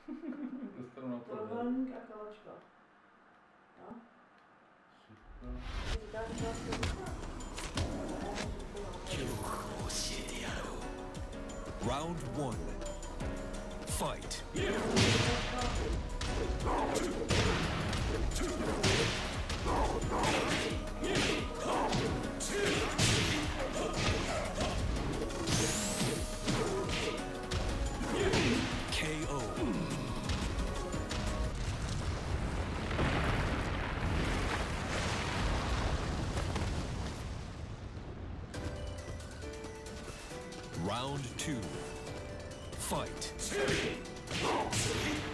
Questo era un altro Dove bello. l'unica cosa ci fa? No? Ci sta. Si dà di fatto Round one. Fight. KO. Round two. Fight.